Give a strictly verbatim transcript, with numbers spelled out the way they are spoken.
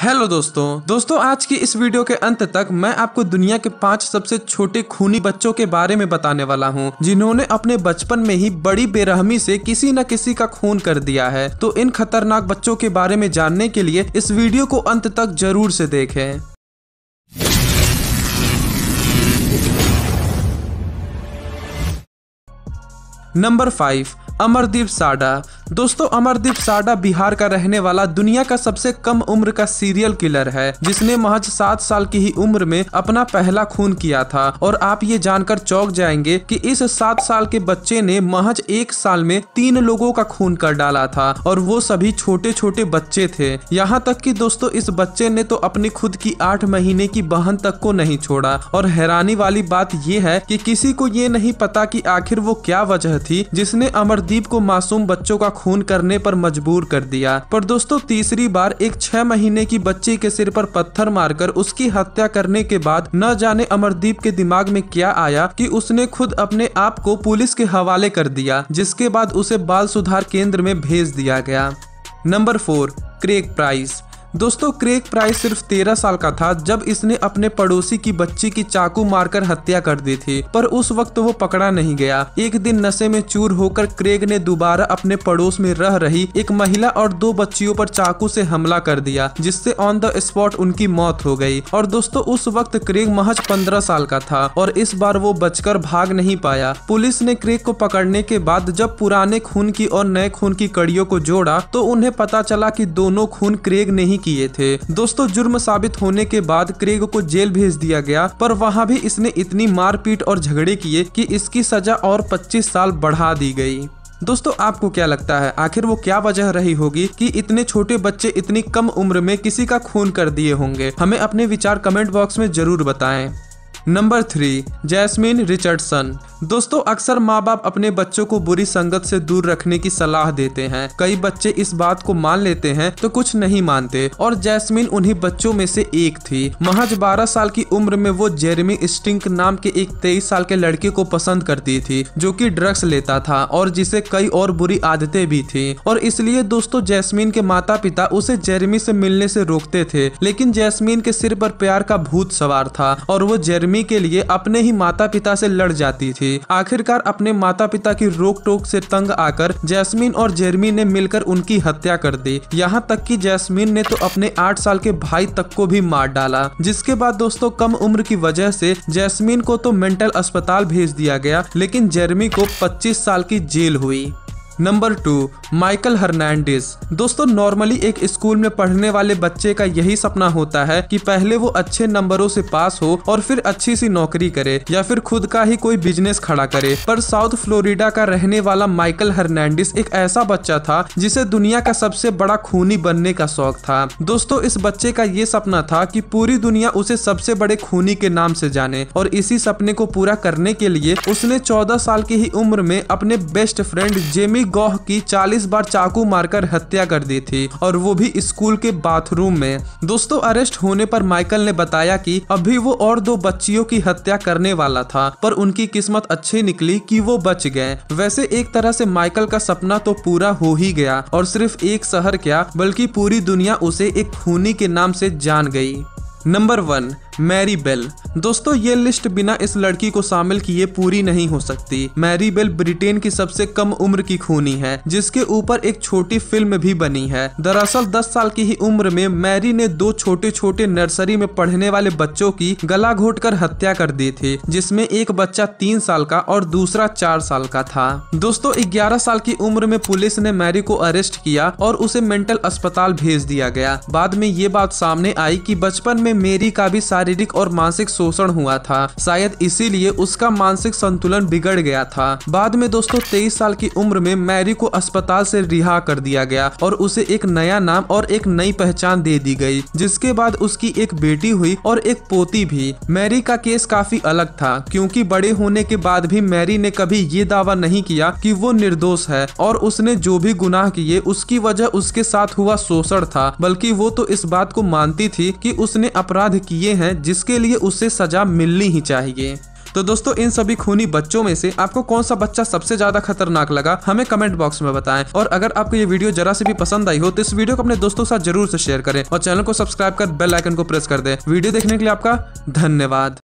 Hello दोस्तों दोस्तों आज की इस वीडियो के अंत तक मैं आपको दुनिया के पांच सबसे छोटे खूनी बच्चों के बारे में बताने वाला हूं, जिन्होंने अपने बचपन में ही बड़ी बेरहमी से किसी न किसी का खून कर दिया है। तो इन खतरनाक बच्चों के बारे में जानने के लिए इस वीडियो को अंत तक जरूर से देखें। नंबर फाइव, अमरदीप साडा। दोस्तों अमरदीप साडा बिहार का रहने वाला दुनिया का सबसे कम उम्र का सीरियल किलर है, जिसने महज सात साल की ही उम्र में अपना पहला खून किया था। और आप ये जानकर चौंक जाएंगे कि इस सात साल के बच्चे ने महज एक साल में तीन लोगों का खून कर डाला था, और वो सभी छोटे छोटे बच्चे थे। यहाँ तक कि दोस्तों इस बच्चे ने तो अपनी खुद की आठ महीने की बहन तक को नहीं छोड़ा। और हैरानी वाली बात ये है कि किसी को ये नहीं पता कि आखिर वो क्या वजह थी जिसने अमरदीप को मासूम बच्चों का खून करने पर मजबूर कर दिया। पर दोस्तों तीसरी बार एक छह महीने की बच्ची के सिर पर पत्थर मारकर उसकी हत्या करने के बाद न जाने अमरदीप के दिमाग में क्या आया कि उसने खुद अपने आप को पुलिस के हवाले कर दिया, जिसके बाद उसे बाल सुधार केंद्र में भेज दिया गया। Number four, Craig Price. दोस्तों क्रेग प्राइस सिर्फ तेरह साल का था जब इसने अपने पड़ोसी की बच्ची की चाकू मारकर हत्या कर दी थी, पर उस वक्त वो पकड़ा नहीं गया। एक दिन नशे में चूर होकर क्रेग ने दोबारा अपने पड़ोस में रह रही एक महिला और दो बच्चियों पर चाकू से हमला कर दिया, जिससे ऑन द स्पॉट उनकी मौत हो गई। और दोस्तों उस वक्त क्रेग महज पंद्रह साल का था और इस बार वो बचकर भाग नहीं पाया। पुलिस ने क्रेग को पकड़ने के बाद जब पुराने खून की और नए खून की कड़ियों को जोड़ा तो उन्हें पता चला कि दोनों खून क्रेग ने ही किए थे। दोस्तों जुर्म साबित होने के बाद क्रेग को जेल भेज दिया गया, पर वहां भी इसने इतनी मारपीट और झगड़े किए कि इसकी सजा और पच्चीस साल बढ़ा दी गई। दोस्तों आपको क्या लगता है आखिर वो क्या वजह रही होगी कि इतने छोटे बच्चे इतनी कम उम्र में किसी का खून कर दिए होंगे? हमें अपने विचार कमेंट बॉक्स में जरूर बताएं। Number three, Jasmine Richardson. दोस्तों अक्सर माँ बाप अपने बच्चों को बुरी संगत से दूर रखने की सलाह देते हैं। कई बच्चे इस बात को मान लेते हैं तो कुछ नहीं मानते, और जैस्मीन उन्हीं बच्चों में से एक थी। महज बारह साल की उम्र में वो जेरेमी स्टिंक नाम के एक तेईस साल के लड़के को पसंद करती थी, जो कि ड्रग्स लेता था और जिसे कई और बुरी आदतें भी थी। और इसलिए दोस्तों जैस्मीन के माता पिता उसे जेरेमी से मिलने से रोकते थे, लेकिन जैस्मीन के सिर पर प्यार का भूत सवार था और वो जेरेमी के लिए अपने ही माता पिता से लड़ जाती थी। आखिरकार अपने माता पिता की रोक टोक से तंग आकर जैस्मीन और जेरेमी ने मिलकर उनकी हत्या कर दी। यहाँ तक कि जैस्मीन ने तो अपने आठ साल के भाई तक को भी मार डाला, जिसके बाद दोस्तों कम उम्र की वजह से जैस्मीन को तो मेंटल अस्पताल भेज दिया गया, लेकिन जेरेमी को पच्चीस साल की जेल हुई। Number two, Michael Hernandez. दोस्तों नॉर्मली एक स्कूल में पढ़ने वाले बच्चे का यही सपना होता है कि पहले वो अच्छे नंबरों से पास हो और फिर अच्छी सी नौकरी करे या फिर खुद का ही कोई बिजनेस खड़ा करे। पर साउथ फ्लोरिडा का रहने वाला माइकल हर्नांडिस एक ऐसा बच्चा था जिसे दुनिया का सबसे बड़ा खूनी बनने का शौक था। दोस्तों इस बच्चे का ये सपना था कि पूरी दुनिया उसे सबसे बड़े खूनी के नाम से जाने, और इसी सपने को पूरा करने के लिए उसने चौदह साल की ही उम्र में अपने बेस्ट फ्रेंड जेमी गॉह की चालीस बार चाकू मारकर हत्या कर दी थी, और वो भी स्कूल के बाथरूम में। दोस्तों अरेस्ट होने पर माइकल ने बताया कि अभी वो और दो बच्चियों की हत्या करने वाला था, पर उनकी किस्मत अच्छी निकली कि वो बच गए। वैसे एक तरह से माइकल का सपना तो पूरा हो ही गया, और सिर्फ एक शहर क्या बल्कि पूरी दुनिया उसे एक खूनी के नाम से जान गई। Number one, Mary Bell. दोस्तों ये लिस्ट बिना इस लड़की को शामिल किए पूरी नहीं हो सकती। मैरी बेल ब्रिटेन की सबसे कम उम्र की खूनी है, जिसके ऊपर एक छोटी फिल्म भी बनी है। दरअसल दस साल की ही उम्र में मैरी ने दो छोटे छोटे नर्सरी में पढ़ने वाले बच्चों की गला घोटकर हत्या कर दी थी, जिसमें एक बच्चा तीन साल का और दूसरा चार साल का था। दोस्तों ग्यारह साल की उम्र में पुलिस ने मैरी को अरेस्ट किया और उसे मेंटल अस्पताल भेज दिया गया। बाद में ये बात सामने आई कि बचपन में मैरी का भी शारीरिक और मानसिक शोषण हुआ था, शायद इसीलिए उसका मानसिक संतुलन बिगड़ गया था। बाद में दोस्तों तेईस साल की उम्र में मैरी को अस्पताल से रिहा कर दिया गया और उसे एक नया नाम और एक नई पहचान दे दी गई, जिसके बाद उसकी एक बेटी हुई और एक पोती भी। मैरी का केस काफी अलग था, क्योंकि बड़े होने के बाद भी मैरी ने कभी ये दावा नहीं किया कि वो निर्दोष है और उसने जो भी गुनाह किए उसकी वजह उसके साथ हुआ शोषण था, बल्कि वो तो इस बात को मानती थी कि उसने अपराध किए हैं जिसके लिए उसे सजा मिलनी ही चाहिए। तो दोस्तों इन सभी खूनी बच्चों में से आपको कौन सा बच्चा सबसे ज्यादा खतरनाक लगा हमें कमेंट बॉक्स में बताएं। और अगर आपको ये वीडियो जरा से भी पसंद आई हो तो इस वीडियो को अपने दोस्तों के साथ जरूर से शेयर करें और चैनल को सब्सक्राइब कर बेल आइकन को प्रेस कर दें। वीडियो देखने के लिए आपका धन्यवाद।